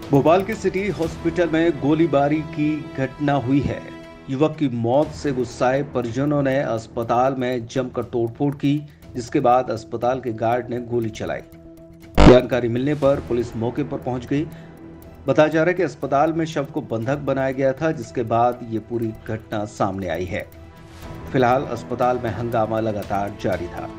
भोपाल के city hospital में गोलीबारी की घटना हुई है। युवक की मौत से गुस्साए परिजनों ने अस्पताल में जमकर तोड़फोड़ की, जिसके बाद अस्पताल के गार्ड ने गोली चलाई। जानकारी मिलने पर पुलिस मौके पर पहुंच गई। बताया जा रहा है कि अस्पताल में शव को बंधक बनाया गया था, जिसके बाद ये पूरी घटना सामने आई है। फिलहाल अस्पताल में हंगामा लगातार जारी था।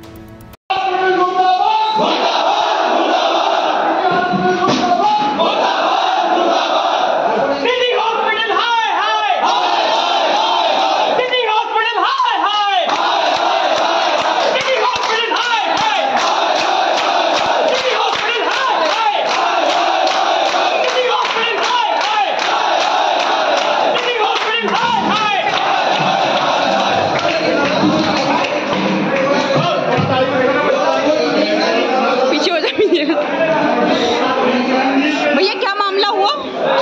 भैया क्या मामला हुआ?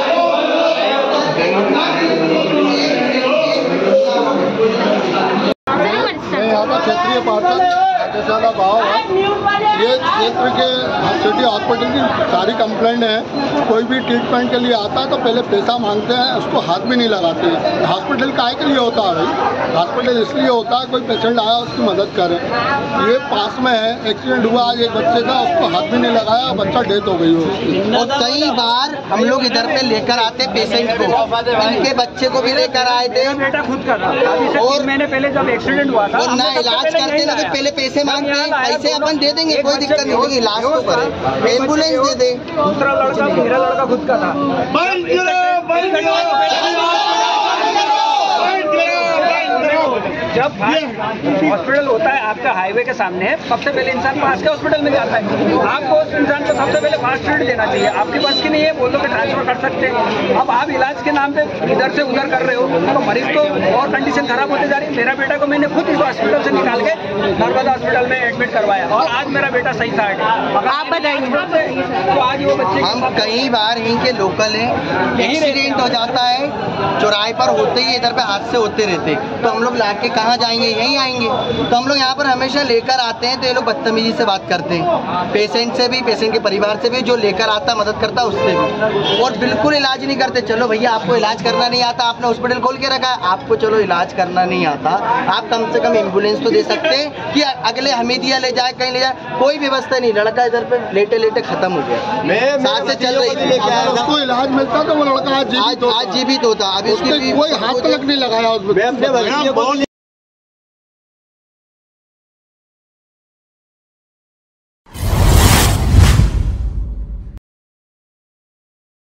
यहाँ का क्षेत्रीय पार्षद का भाव है। ये क्षेत्र के सिटी हॉस्पिटल की सारी कंप्लेंट है। कोई भी ट्रीटमेंट के लिए आता है तो पहले पैसा मांगते हैं, उसको हाथ भी नहीं लगाते। हॉस्पिटल काहे के लिए होता है भाई? हॉस्पिटल इसलिए होता है कोई पेशेंट आया उसकी मदद करें। ये पास में है, एक्सीडेंट हुआ आज एक बच्चे का, उसको हाथ भी नहीं लगाया, बच्चा डेथ हो गई हो। और कई बार हम लोग इधर पे लेकर आते पेशेंट को, इनके बच्चे को भी लेकर आए थे। बेटा खुद का था और मैंने पहले जब एक्सीडेंट हुआ था ना इलाज करते ना तो पहले पैसे मांगते हैं। पैसे अपन दे देंगे, कोई दिक्कत नहीं होगी, इलाज तो करें, एम्बुलेंस दे दे। दूसरा लड़का मेरा लड़का खुद का था। जब हॉस्पिटल होता है आपका हाईवे के सामने, सबसे पहले इंसान पास के हॉस्पिटल में जाता है। आपको उस इंसान को सबसे पहले फास्ट ट्रीट देना चाहिए। आपके पास की नहीं है, बोल दो कि ट्रांसफर कर सकते हैं। अब आप इलाज के नाम पे इधर से उधर कर रहे हो तो मरीज तो और कंडीशन खराब होती जा रही है। मेरा बेटा को मैंने खुद इस हॉस्पिटल से निकाल के नर्मदा हॉस्पिटल में एडमिट करवाया और आज मेरा बेटा सही था। आप बताइए। तो आज वो बच्चे हम कई बार यहीं के लोकल हैं, एक्सीडेंट हो जाता है चौराहे पर, होते ही इधर पे हादसे होते रहते, तो हम लोग लाके कहाँ जाएंगे? यहीं आएंगे। तो हम लोग यहाँ पर हमेशा लेकर आते हैं तो ये लोग बदतमीजी से बात करते हैं, पेशेंट से भी, पेशेंट के परिवार से भी, जो लेकर आता मदद करता है उससे भी, और बिल्कुल इलाज नहीं करते। चलो भैया आपको इलाज करना नहीं आता, आपने हॉस्पिटल खोल के रखा है, आपको चलो इलाज करना नहीं आता, आप कम से कम एम्बुलेंस तो दे सकते हैं कि अगले हमीदिया ले जाए, कहीं ले जाए। कोई व्यवस्था नहीं, लड़का इधर पे लेटे लेटे खत्म हो गया। सांस से चल रही थी, उसको इलाज मिलता तो वो लड़का आज जीवित होता। अभी उसकी कोई हाथ तक नहीं लगाया उसमें।